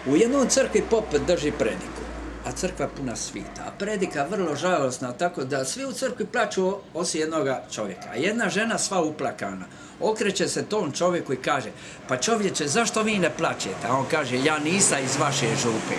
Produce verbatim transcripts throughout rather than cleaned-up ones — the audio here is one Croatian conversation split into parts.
U jednom crkvi pop drži prediku, a crkva je puna svita, a predika vrlo žalosna, tako da svi u crkvi plaču osim jednoga čovjeka. A jedna žena sva uplakana okreće se tom čovjeku i kaže: pa čovječe, zašto vi ne plačete? A on kaže: ja nisam iz vaše župe.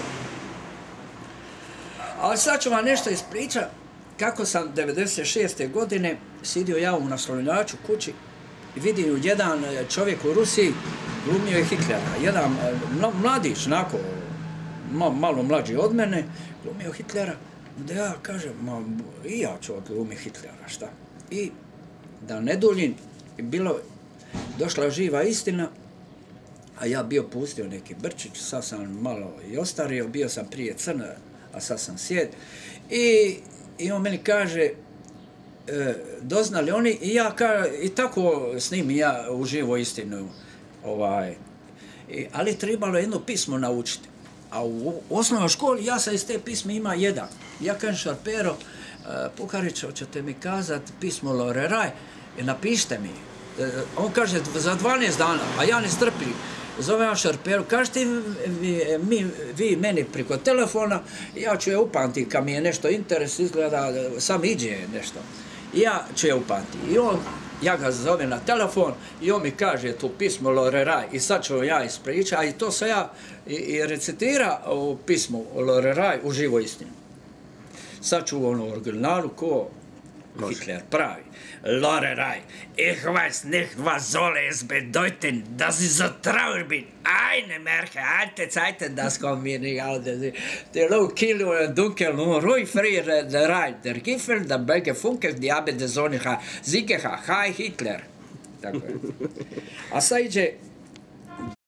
Ali sad ću vam nešto ispričati kako sam devedeset šeste godine sidio ja u naslonjaču kući i vidim jedan čovjek u Rusiji glumio je Hitlera. Jedan mladić, onako, malo mlađi od mene, glumio Hitlera. Da ja kažem, ma i ja ću odglumiti Hitlera, šta? I da ne duljim, bilo, došla živa istina, a ja bio pustio neki brčić, sad sam malo i ostario, bio sam prije crn, a sad sam sjed. I, i on meni kaže, e, doznali oni, i ja ka, i tako s njim ja uživo istinu. Ovaj, i, ali trebalo jedno pismo naučiti. A u osnovnoj školi ja sam iz te pisme ima jedan. Ja kažem Šarpero, e, Pukarić, hoćete mi kazati pismo Lorelaj, i napišite mi. E, on kaže za dvanaest dana, a ja ne strpim. Zove ja Šarperu, kažete vi, mi, vi meni preko telefona, ja ću je upamtiti kad mi je nešto interes, izgleda, sam iđe nešto. I ja ću je upamtiti. I on, ja ga zovem na telefon i on mi kaže tu pismo Lorelaj i sad ću ja ispričati, a i to sam ja i, i recitira u pismu Lorelaj u živoj istini. Sad ću u ono originalu ko Hitler pravi. Lorelei, ich weiß nicht, was soll es bedeuten, dass ich so traurig bin. Eine Märche, alte Zeiten, das kommt mir nicht aus. Der Low Kilo und Dunkel, nur ruhig frier der Rhein, der Gipfel, der Berge Funkel, die Abend der Sonne, Sieger, Heil Hitler. Tako je. A sad iđe